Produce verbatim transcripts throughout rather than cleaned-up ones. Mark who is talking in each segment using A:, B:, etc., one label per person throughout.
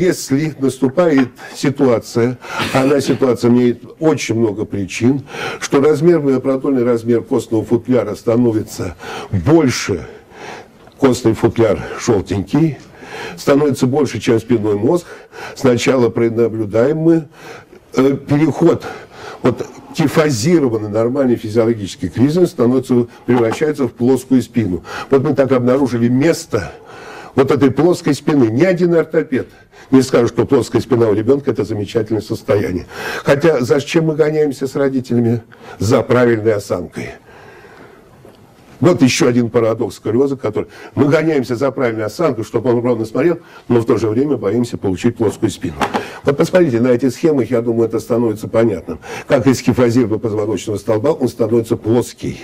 A: если наступает ситуация, она ситуация имеет очень много причин, что размер, продольный размер костного футляра становится больше, костный футляр желтенький, становится больше, чем спинной мозг, сначала наблюдаем мы э, переход от тифазированный нормальный физиологический кризис становится, превращается в плоскую спину. Вот мы так обнаружили место вот этой плоской спины. Ни один ортопед не скажет, что плоская спина у ребенка – это замечательное состояние. Хотя зачем мы гоняемся с родителями? За правильной осанкой. Вот еще один парадокс сколиоза, который мы гоняемся за правильной осанкой, чтобы он ровно смотрел, но в то же время боимся получить плоскую спину. Вот посмотрите на эти схемы, я думаю, это становится понятным. Как из кифазированного позвоночного столба он становится плоский.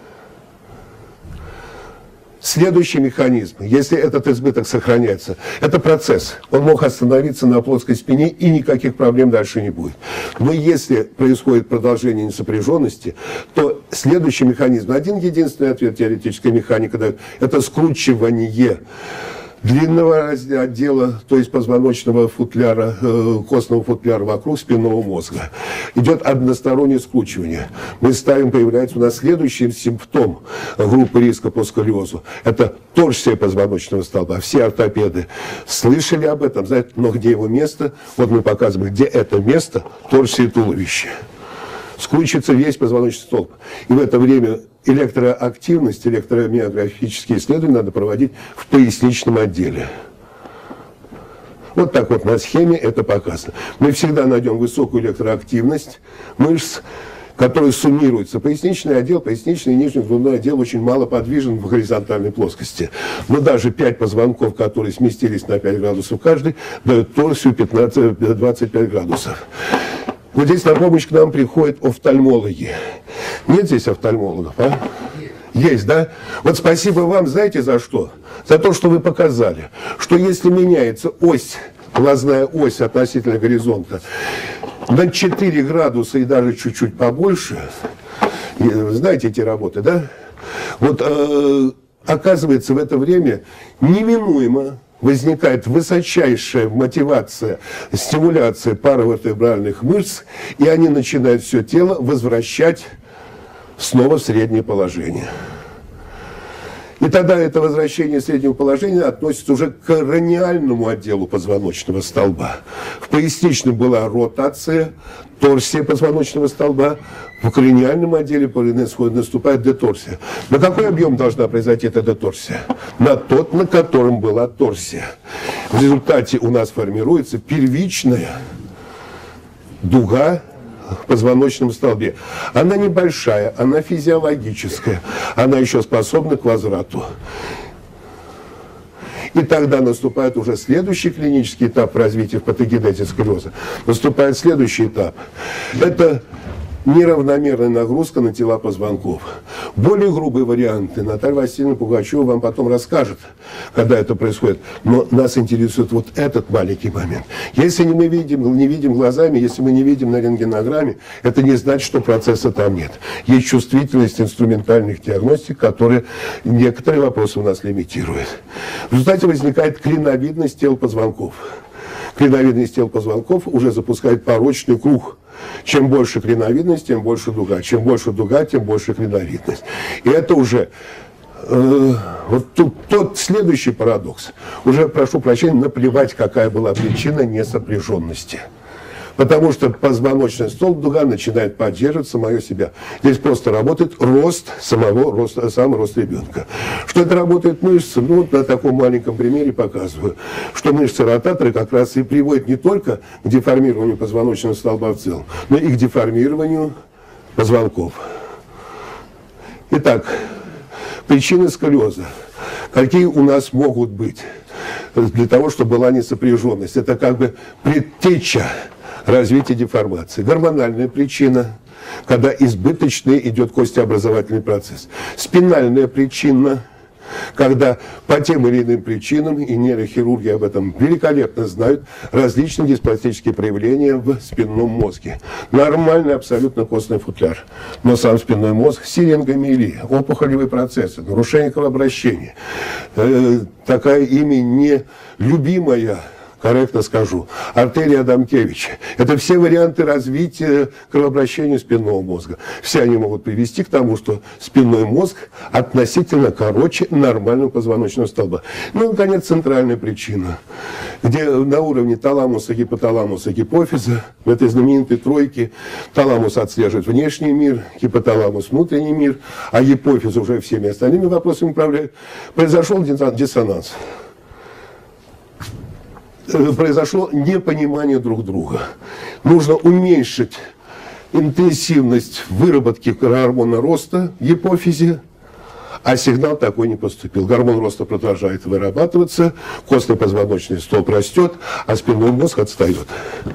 A: Следующий механизм, если этот избыток сохраняется, это процесс. Он мог остановиться на плоской спине, и никаких проблем дальше не будет. Но если происходит продолжение несопряженности, то следующий механизм, один единственный ответ теоретическая механика дает, это скручивание длинного отдела, то есть позвоночного футляра, э, костного футляра вокруг спинного мозга. Идет одностороннее скручивание. Мы ставим, появляется у нас следующий симптом группы риска по сколиозу. Это торсия позвоночного столба. Все ортопеды слышали об этом, знают, но где его место? Вот мы показываем, где это место, торсия туловища. Скручивается весь позвоночный столб. И в это время электроактивность, электромиографические исследования надо проводить в поясничном отделе. Вот так вот на схеме это показано. Мы всегда найдем высокую электроактивность мышц, которые суммируются. Поясничный отдел, поясничный и нижний грудной отдел очень мало подвижен в горизонтальной плоскости. Но даже пять позвонков, которые сместились на пять градусов каждый, дают торсию пятнадцать-двадцать пять градусов. Вот здесь на помощь к нам приходят офтальмологи. Нет здесь офтальмологов, а? Есть, да? Вот спасибо вам, знаете, за что? За то, что вы показали, что если меняется ось, глазная ось относительно горизонта, на четыре градуса и даже чуть-чуть побольше, знаете эти работы, да? Вот э, оказывается в это время неминуемо возникает высочайшая мотивация, стимуляция паравертебральных мышц, и они начинают все тело возвращать снова в среднее положение. И тогда это возвращение среднего положения относится уже к краниальному отделу позвоночного столба. В поясничном была ротация, торсия позвоночного столба. В краниальном отделе наступает деторсия. На какой объем должна произойти эта деторсия? На тот, на котором была торсия. В результате у нас формируется первичная дуга в позвоночном столбе. Она небольшая, она физиологическая, она еще способна к возврату. И тогда наступает уже следующий клинический этап развития в патогенезе сколиоза. Наступает следующий этап. Это неравномерная нагрузка на тела позвонков. Более грубые варианты Наталья Васильевна Пугачева вам потом расскажет, когда это происходит. Но нас интересует вот этот маленький момент. Если мы видим, не видим глазами, если мы не видим на рентгенограмме, это не значит, что процесса там нет. Есть чувствительность инструментальных диагностик, которые некоторые вопросы у нас лимитируют. В результате возникает клиновидность тел позвонков. Клиновидность тел позвонков уже запускает порочный круг. Чем больше клиновидность, тем больше дуга. Чем больше дуга, тем больше клиновидность. И это уже э, вот тут тот следующий парадокс. Уже, прошу прощения, наплевать, какая была причина несопряженности. Потому что позвоночный столб дуга начинает поддерживать самое себя. Здесь просто работает рост самого роста, сам рост ребенка. Что это работает мышцы? Ну, вот на таком маленьком примере показываю, что мышцы-ротаторы как раз и приводят не только к деформированию позвоночного столба в целом, но и к деформированию позвонков. Итак, причины сколиоза. Какие у нас могут быть для того, чтобы была несопряженность? Это как бы предтеча развитие деформации. Гормональная причина, когда избыточный идет костеобразовательный процесс. Спинальная причина, когда по тем или иным причинам, и нейрохирурги об этом великолепно знают, различные диспластические проявления в спинном мозге. Нормальный абсолютно костный футляр. Но сам спинной мозг, сирингомиелия, опухолевые процессы, нарушение кровообращения. Э, такая ими нелюбимая корректно скажу. Артерия Адамкевича. Это все варианты развития кровообращения спинного мозга. Все они могут привести к тому, что спинной мозг относительно короче нормального позвоночного столба. Ну и, наконец, центральная причина, где на уровне таламуса, гипоталамуса, гипофиза, в этой знаменитой тройке, таламус отслеживает внешний мир, гипоталамус внутренний мир, а гипофиз уже всеми остальными вопросами управляет, произошел диссонанс. Произошло непонимание друг друга. Нужно уменьшить интенсивность выработки гормона роста в гипофизе, а сигнал такой не поступил. Гормон роста продолжает вырабатываться, костно-позвоночный столб растет, а спинной мозг отстает.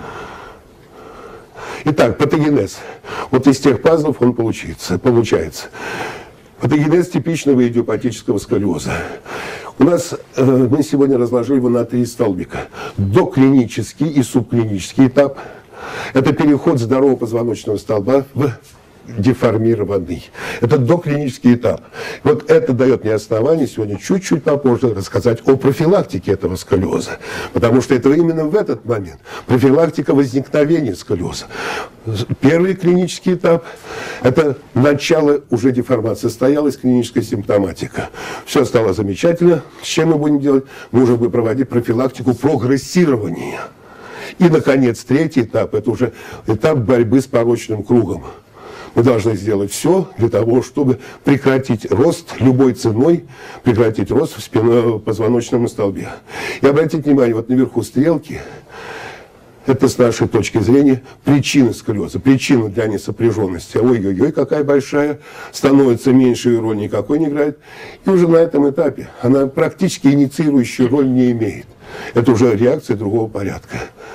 A: Итак, патогенез. Вот из тех пазлов он получается. получается. Патогенез типичного идиопатического сколиоза. У нас, э, мы сегодня разложили его на три столбика. Доклинический и субклинический этап. Это переход здорового позвоночного столба в деформированный. Это доклинический этап. Вот это дает мне основание сегодня чуть-чуть попозже рассказать о профилактике этого сколиоза. Потому что это именно в этот момент профилактика возникновения сколиоза. Первый клинический этап – это начало уже деформации. Состоялась клиническая симптоматика. Все стало замечательно. С чем мы будем делать? Мы уже будем проводить профилактику прогрессирования. И, наконец, третий этап – это уже этап борьбы с порочным кругом. Мы должны сделать все для того, чтобы прекратить рост любой ценой, прекратить рост в спиннопозвоночном столбе. И обратите внимание, вот наверху стрелки, это с нашей точки зрения причина сколиоза, причина для несопряженности. Ой-ой-ой, какая большая, становится меньше, и роль никакой не играет. И уже на этом этапе она практически инициирующую роль не имеет. Это уже реакция другого порядка.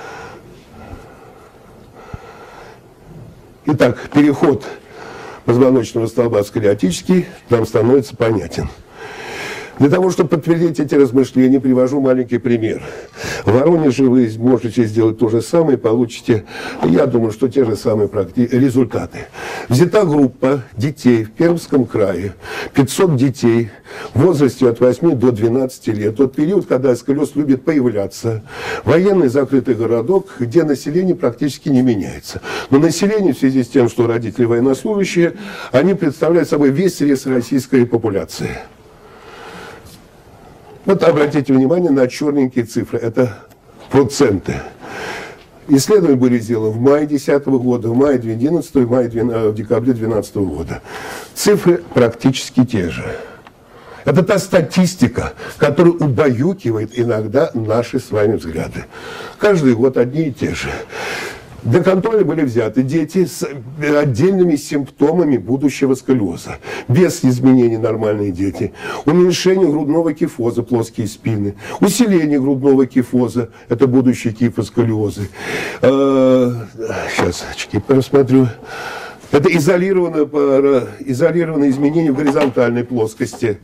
A: Итак, переход позвоночного столба в сколиотический нам становится понятен. Для того, чтобы подтвердить эти размышления, привожу маленький пример. В Воронеже вы можете сделать то же самое, получите, я думаю, что те же самые результаты. Взята группа детей в Пермском крае, пятьсот детей в возрасте от восьми до двенадцати лет. Тот период, когда сколиоз любит появляться. Военный закрытый городок, где население практически не меняется. Но население, в связи с тем, что родители военнослужащие, они представляют собой весь срез российской популяции. Вот обратите внимание на черненькие цифры, это проценты. Исследования были сделаны в мае две тысячи десятого года, в мае две тысячи одиннадцатого, в, мае, в декабре две тысячи двенадцатого года. Цифры практически те же. Это та статистика, которая убаюкивает иногда наши с вами взгляды. Каждый год одни и те же. Для контроля были взяты дети с отдельными симптомами будущего сколиоза. Без изменений нормальные дети. Уменьшение грудного кифоза, плоские спины. Усиление грудного кифоза, это будущие кифосколиозы. Сейчас очки посмотрю. Это изолированное, изолированное изменение в горизонтальной плоскости.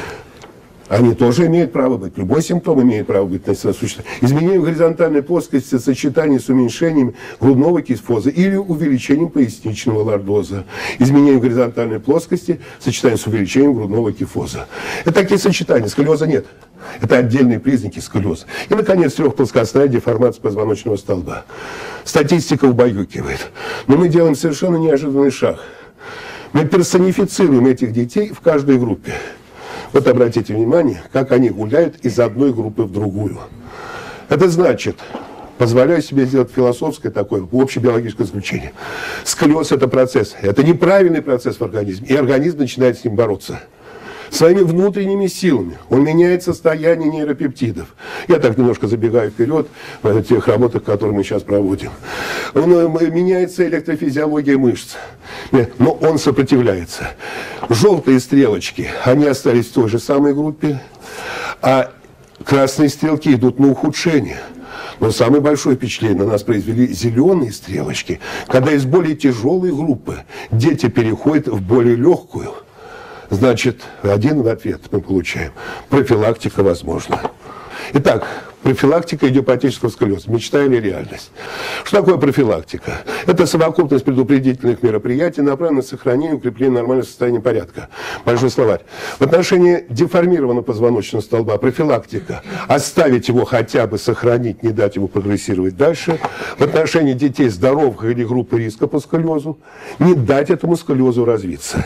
A: Они тоже имеют право быть. Любой симптом имеет право быть насущным. Изменение в горизонтальной плоскости, сочетание с уменьшением грудного кифоза или увеличением поясничного лордоза. Изменение в горизонтальной плоскости, сочетание с увеличением грудного кифоза. Это такие сочетания. Сколиоза нет. Это отдельные признаки сколиоза. И, наконец, трехплоскостная деформация позвоночного столба. Статистика убаюкивает. Но мы делаем совершенно неожиданный шаг. Мы персонифицируем этих детей в каждой группе. Вот обратите внимание, как они гуляют из одной группы в другую. Это значит, позволяю себе сделать философское такое, общебиологическое заключение. Сколиоз – это процесс, это неправильный процесс в организме, и организм начинает с ним бороться. Своими внутренними силами он меняет состояние нейропептидов. Я так немножко забегаю вперед в тех работах, которые мы сейчас проводим. Он, меняется электрофизиология мышц, но он сопротивляется. Желтые стрелочки, они остались в той же самой группе, а красные стрелки идут на ухудшение. Но самое большое впечатление на нас произвели зеленые стрелочки, когда из более тяжелой группы дети переходят в более легкую. Значит, один ответ мы получаем. Профилактика возможна. Итак, Профилактика идиопатического сколиоза. Мечта или реальность? Что такое профилактика? Это совокупность предупредительных мероприятий, направленных на сохранение и укрепление нормального состояния порядка. Большой словарь. В отношении деформированного позвоночного столба профилактика. Оставить его хотя бы, сохранить, не дать ему прогрессировать дальше. В отношении детей здоровых или группы риска по сколиозу не дать этому сколиозу развиться.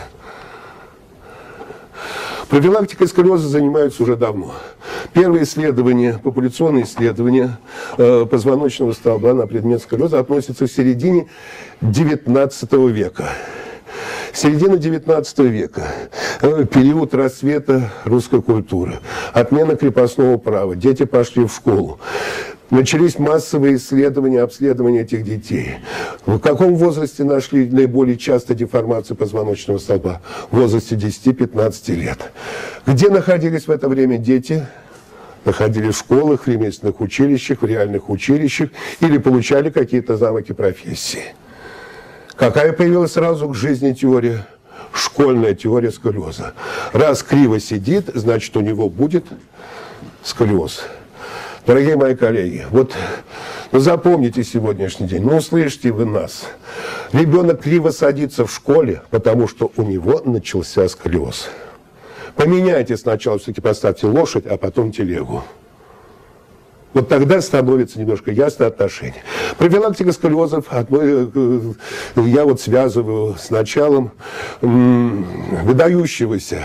A: Профилактикой сколиоза занимаются уже давно. Первые исследования, популяционные исследования э, позвоночного столба на предмет сколиоза относятся к середине девятнадцатого века. Середина девятнадцатого века, э, период расцвета русской культуры, отмена крепостного права, дети пошли в школу. Начались массовые исследования, обследования этих детей. В каком возрасте нашли наиболее часто деформацию позвоночного столба? В возрасте десяти-пятнадцати лет. Где находились в это время дети? Находились в школах, в ремесленных училищах, в реальных училищах или получали какие-то навыки профессии. Какая появилась сразу к жизни теория? Школьная теория сколиоза. Раз криво сидит, значит, у него будет сколиоз. Дорогие мои коллеги, вот ну, запомните сегодняшний день, ну услышьте вы нас. Ребенок криво садится в школе, потому что у него начался сколиоз. Поменяйте сначала, все-таки поставьте лошадь, а потом телегу. Вот тогда становится немножко ясно отношение. Профилактика сколиозов я вот связываю с началом выдающегося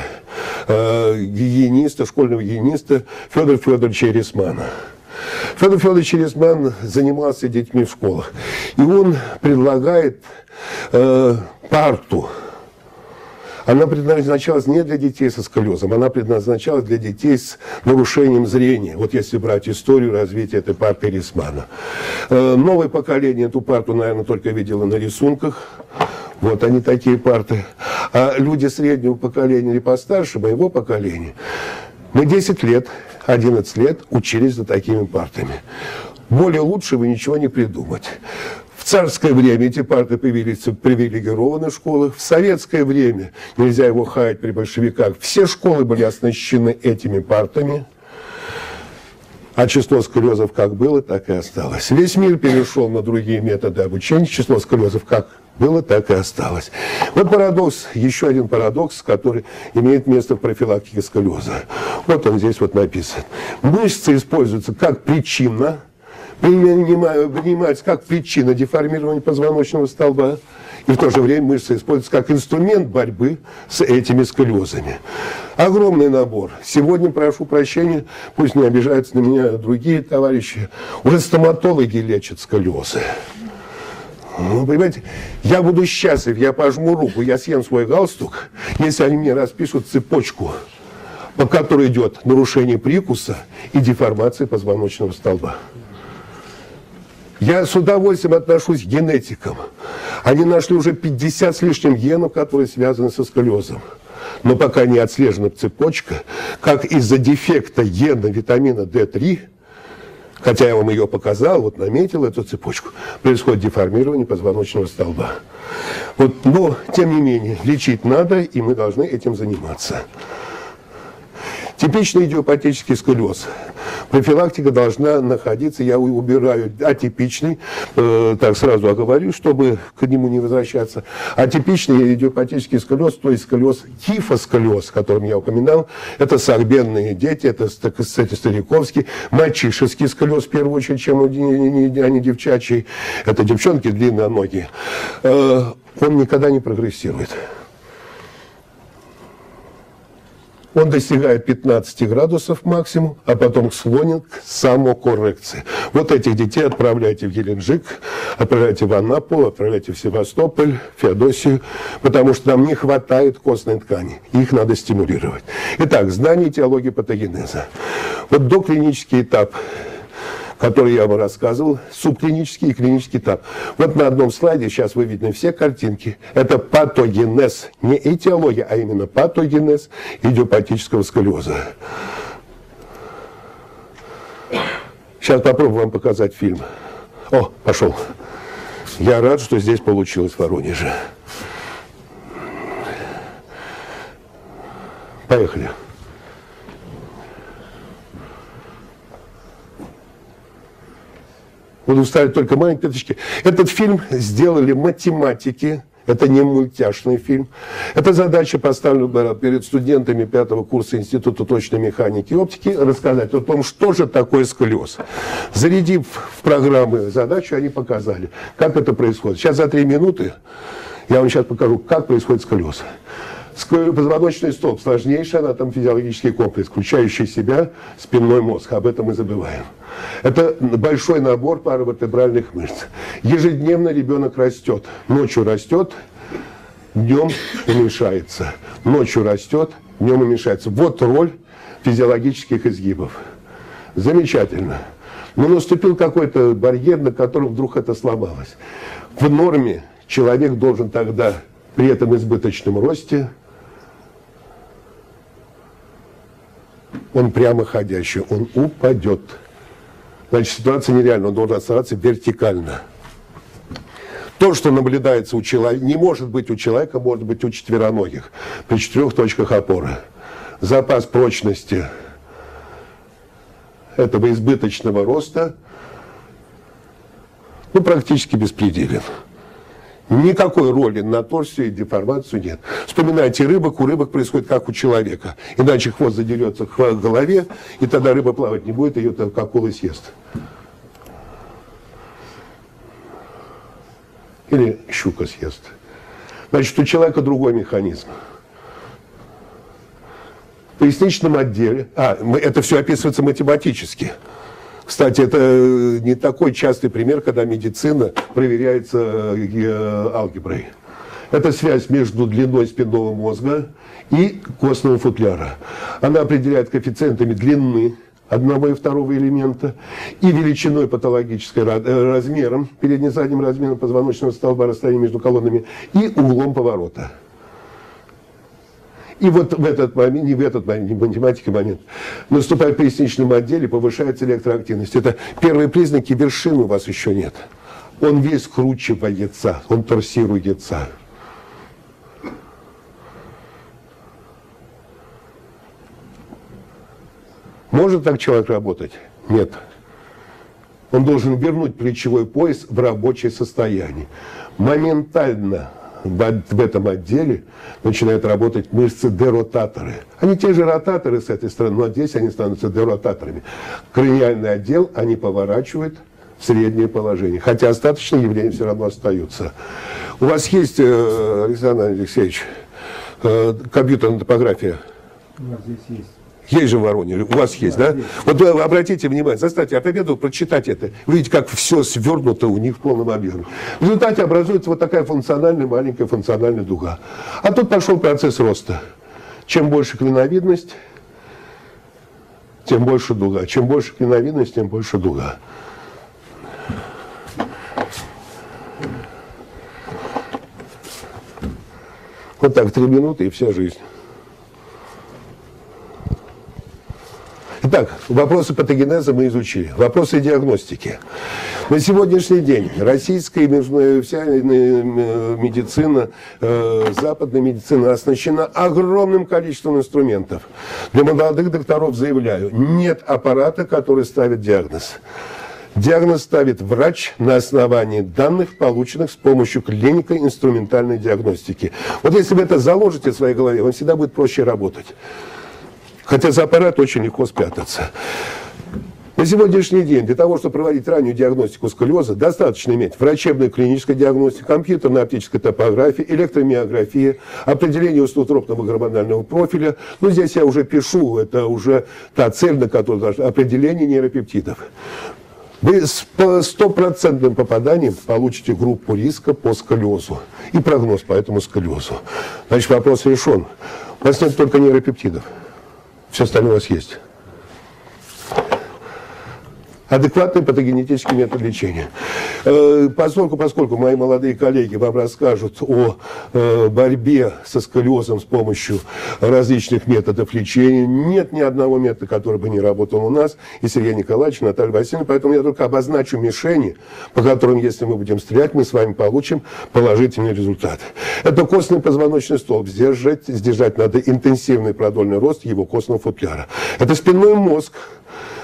A: гигиениста, школьного гигиениста Федора Федоровича Эресмана. Федор Федорович Эресман занимался детьми в школах. И он предлагает э, парту. Она предназначалась не для детей со сколиозом, она предназначалась для детей с нарушением зрения. Вот если брать историю развития этой парты Эресмана. Э, новое поколение эту парту, наверное, только видело на рисунках. Вот они такие парты. А люди среднего поколения или постарше, моего поколения, мы десять лет, одиннадцать лет учились за такими партами. Более лучшего ничего не придумать. В царское время эти парты появились в привилегированных школах. В советское время, нельзя его хаять при большевиках, все школы были оснащены этими партами. А число сколиозов как было, так и осталось. Весь мир перешел на другие методы обучения. Число сколиозов как было, так и осталось. Вот парадокс, еще один парадокс, который имеет место в профилактике сколиоза. Вот он здесь вот написан. Мышцы используются как причина, принимаются как причина деформирования позвоночного столба. И в то же время мышцы используются как инструмент борьбы с этими сколиозами. Огромный набор. Сегодня, прошу прощения, пусть не обижаются на меня другие товарищи, уже стоматологи лечат сколиозы. Ну, понимаете, я буду счастлив, я пожму руку, я съем свой галстук, если они мне распишут цепочку, по которой идет нарушение прикуса и деформация позвоночного столба. Я с удовольствием отношусь к генетикам. Они нашли уже пятьдесят с лишним генов, которые связаны со сколиозом. Но пока не отслежена цепочка, как из-за дефекта гена витамина дэ три, хотя я вам ее показал, вот наметил эту цепочку, происходит деформирование позвоночного столба. Вот, но, тем не менее, лечить надо, и мы должны этим заниматься. Типичный идиопатический сколиоз. Профилактика должна находиться, я убираю атипичный, э, так сразу оговорю, чтобы к нему не возвращаться. Атипичный идиопатический сколиоз, то есть сколиоз, кифосколиоз, о котором я упоминал, это сорбенные дети, это, кстати, стариковский, мальчишеский сколиоз, в первую очередь, чем а не девчачий, это девчонки длинноногие. Э, он никогда не прогрессирует. Он достигает пятнадцати градусов максимум, а потом склонен к самокоррекции. Вот этих детей отправляйте в Геленджик, отправляйте в Анапу, отправляйте в Севастополь, в Феодосию, потому что нам не хватает костной ткани. Их надо стимулировать. Итак, знание теологии патогенеза. Вот доклинический этап, который я вам рассказывал, субклинический и клинический этап. Вот на одном слайде, сейчас вы видны все картинки, это патогенез, не этиология, а именно патогенез идиопатического сколиоза. Сейчас попробую вам показать фильм. О, пошел. Я рад, что здесь получилось в Воронеже. Поехали. Буду ставить только маленькие пяточки. Этот фильм сделали математики. Это не мультяшный фильм. Эта задача поставлена перед студентами пятого курса Института точной механики и оптики рассказать о том, что же такое сколиоз. Зарядив в программы задачу, они показали, как это происходит. Сейчас за три минуты я вам сейчас покажу, как происходит сколиоз. Позвоночный столб – сложнейший анатомофизиологический комплекс, включающий в себя спинной мозг. Об этом мы забываем. Это большой набор паравертебральных мышц. Ежедневно ребенок растет. Ночью растет, днем уменьшается. Ночью растет, днем уменьшается. Вот роль физиологических изгибов. Замечательно. Но наступил какой-то барьер, на котором вдруг это сломалось. В норме человек должен тогда при этом избыточном росте, он прямоходящий, он упадет. Значит, ситуация нереальна, он должен оставаться вертикально. То, что наблюдается у человека, не может быть у человека, может быть у четвероногих, при четырех точках опоры. Запас прочности этого избыточного роста, ну, практически беспределен. Никакой роли на торсе и деформацию нет. Вспоминайте рыбок, у рыбок происходит как у человека. Иначе хвост задерется к голове, и тогда рыба плавать не будет, ее как акула съест. Или щука съест. Значит, у человека другой механизм. В поясничном отделе, а, это все описывается математически. Кстати, это не такой частый пример, когда медицина проверяется алгеброй. Это связь между длиной спинного мозга и костного футляра. Она определяет коэффициентами длины одного и второго элемента и величиной патологической, размером, передне-задним размером позвоночного столба, расстоянием между колоннами и углом поворота. И вот в этот момент, не в этот момент, не в математике момент, наступает в поясничном отделе, повышается электроактивность. Это первые признаки, вершины у вас еще нет. Он весь скручивается, он торсируется. Может так человек работать? Нет. Он должен вернуть плечевой пояс в рабочее состояние. Моментально в этом отделе начинают работать мышцы-деротаторы. Они те же ротаторы с этой стороны, но здесь они становятся деротаторами. Краниальный отдел они поворачивают в среднее положение. Хотя остаточные явления все равно остаются. У вас есть, Александр Алексеевич, компьютерная топография?
B: У нас здесь есть.
A: Есть же в Воронеже, у вас есть, да? да? Вот вы обратите внимание, заставьте оператору прочитать это. Видите, как все свернуто у них в полном объеме. В результате образуется вот такая функциональная, маленькая функциональная дуга. А тут пошел процесс роста. Чем больше клиновидность, тем больше дуга. Чем больше клиновидность, тем больше дуга. Вот так, три минуты и вся жизнь. Итак, вопросы патогенеза мы изучили. Вопросы диагностики. На сегодняшний день российская вся медицина, западная медицина оснащена огромным количеством инструментов. Для молодых докторов заявляю, нет аппарата, который ставит диагноз. Диагноз ставит врач на основании данных, полученных с помощью клинико-инструментальной диагностики. Вот если вы это заложите в своей голове, вам всегда будет проще работать. Хотя за аппарат очень легко спрятаться. На сегодняшний день для того, чтобы проводить раннюю диагностику сколиоза, достаточно иметь врачебную клиническую диагностику, компьютерную оптическую топографию, электромиографию, определение устотропного гормонального профиля. Ну, здесь я уже пишу, это уже та цель, на которую должна определение нейропептидов. Вы с стопроцентным попаданием получите группу риска по сколиозу и прогноз по этому сколиозу. Значит, вопрос решен. У вас нет только нейропептидов. Все остальное у вас есть. Адекватный патогенетический метод лечения. Поскольку, поскольку мои молодые коллеги вам расскажут о борьбе со сколиозом с помощью различных методов лечения, нет ни одного метода, который бы не работал у нас, и Сергей Николаевич, и Наталья Васильевна, поэтому я только обозначу мишени, по которым, если мы будем стрелять, мы с вами получим положительный результат. Это костный позвоночный столб. Сдержать, сдержать надо интенсивный продольный рост его костного футляра. Это спинной мозг,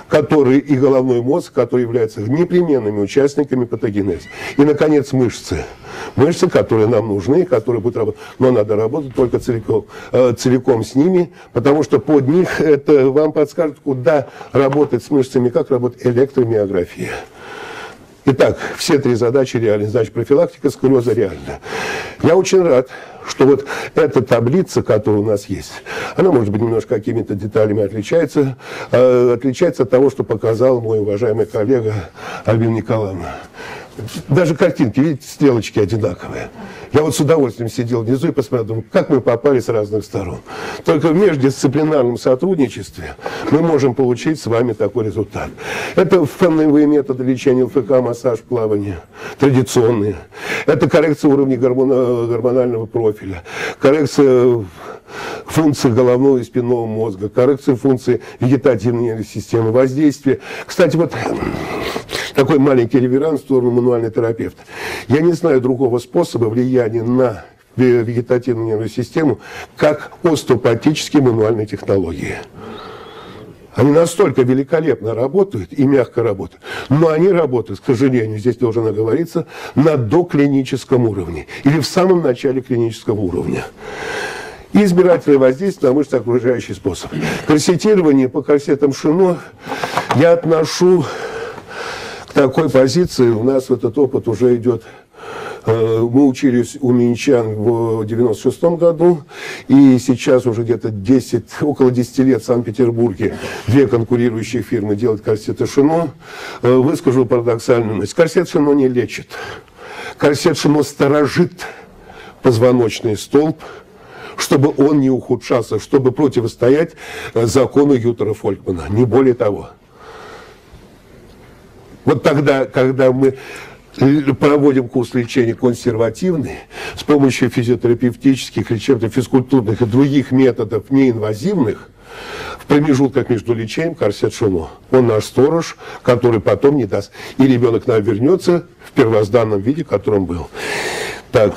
A: которые и головной мозг, которые являются непременными участниками патогенеза. И, наконец, мышцы. Мышцы, которые нам нужны, которые будут работать. Но надо работать только целиком, э, целиком с ними, потому что под них это вам подскажет, куда работать с мышцами, как работает электромиография. Итак, все три задачи реальны. Значит, профилактика сколиоза реальна. Я очень рад, что вот эта таблица, которая у нас есть, она, может быть, немножко какими-то деталями отличается, э, отличается от того, что показал мой уважаемый коллега Альбина Николаевна. Даже картинки, видите, стрелочки одинаковые. Я вот с удовольствием сидел внизу и посмотрел, думаю, как мы попали с разных сторон. Только в междисциплинарном сотрудничестве мы можем получить с вами такой результат. Это фоновые методы лечения ЛФК, массаж, плавание, традиционные. Это коррекция уровня гормона, гормонального профиля, коррекция функции головного и спинного мозга, коррекция функции вегетативной нервной системы, воздействие. Кстати, вот такой маленький реверанс в сторону мануального терапевта. Я не знаю другого способа влияния на вегетативную нервную систему, как остеопатические мануальные технологии. Они настолько великолепно работают и мягко работают, но они работают, к сожалению, здесь должно оговориться, на доклиническом уровне или в самом начале клинического уровня. И избирательное воздействие на мышцы окружающий способ. Корсетирование по корсетам Шино я отношу к такой позиции. У нас этот опыт уже идет. Мы учились у минчан в девяносто шестом году, и сейчас уже где-то десять, около десяти лет в Санкт-Петербурге две конкурирующие фирмы делают корсеты Шино. Выскажу парадоксальную мысль. Корсет Шино не лечит. Корсет Шино сторожит позвоночный столб, чтобы он не ухудшался, чтобы противостоять закону Ютера-Фолькмана, не более того. Вот тогда, когда мы проводим курс лечения консервативный, с помощью физиотерапевтических, лечебно-физкультурных и других методов неинвазивных, в промежутках между лечением корсет Шино. Он наш сторож, который потом не даст. И ребенок нам вернется в первозданном виде, в котором был. Так.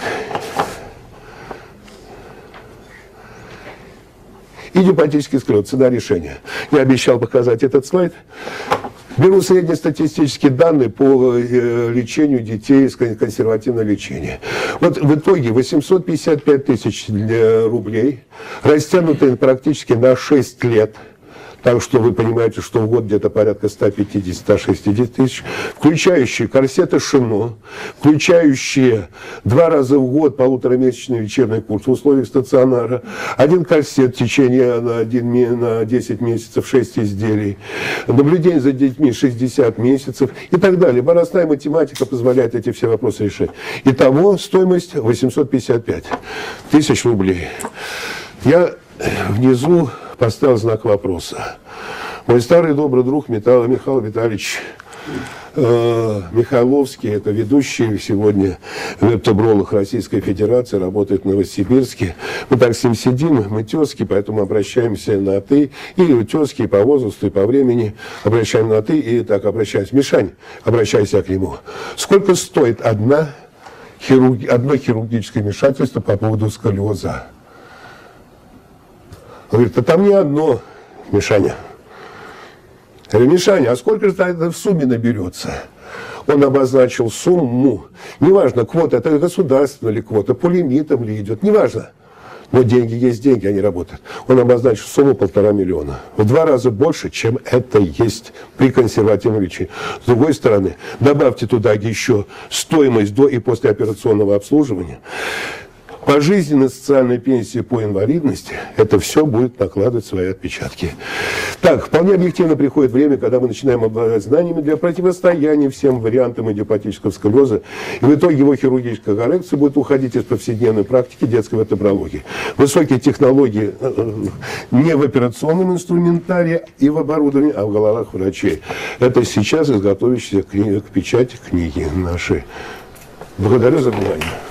A: Идиопатический склероз, цена решения. Я обещал показать этот слайд. Беру среднестатистические данные по лечению детей с консервативного лечения. Вот в итоге восемьсот пятьдесят пять тысяч рублей, растянутые практически на шесть лет. Так что вы понимаете, что в год где-то порядка ста пятидесяти — ста шестидесяти тысяч, включающие корсеты Шино, включающие два раза в год полуторамесячный лечебный курс в условиях стационара, один корсет в течение на, один, на десять месяцев, шесть изделий, наблюдение за детьми шестьдесят месяцев и так далее. Боростная математика позволяет эти все вопросы решить. Итого стоимость восемьсот пятьдесят пять тысяч рублей. Я внизу поставил знак вопроса. Мой старый добрый друг Михаил, Михаил Витальевич э, Михайловский, это ведущий сегодня веб-табролог Российской Федерации, работает в Новосибирске. Мы так с ним сидим, мы тезки, поэтому обращаемся на «ты». И тезки по возрасту, и по времени обращаем на «ты», и так обращаемся. Мишань, обращайся к нему. Сколько стоит одна хирурги... одно хирургическое вмешательство по поводу сколиоза? Он говорит, а там не одно, Мишаня. Я говорю, Мишаня, а сколько же это в сумме наберется? Он обозначил сумму. Неважно, квота, это государственная ли квота, по лимитам ли идет, неважно. Но деньги есть деньги, они работают. Он обозначил сумму полтора миллиона. В два раза больше, чем это есть при консервативном лечении. С другой стороны, добавьте туда еще стоимость до и послеоперационного обслуживания. Пожизненная социальная пенсия по инвалидности, это все будет накладывать свои отпечатки. Так, вполне объективно приходит время, когда мы начинаем обладать знаниями для противостояния всем вариантам идиопатического сколиоза. И в итоге его хирургическая коррекция будет уходить из повседневной практики детской вертебрологии. Высокие технологии не в операционном инструментарии и в оборудовании, а в головах врачей. Это сейчас изготовящиеся к печати книги наши. Благодарю за внимание.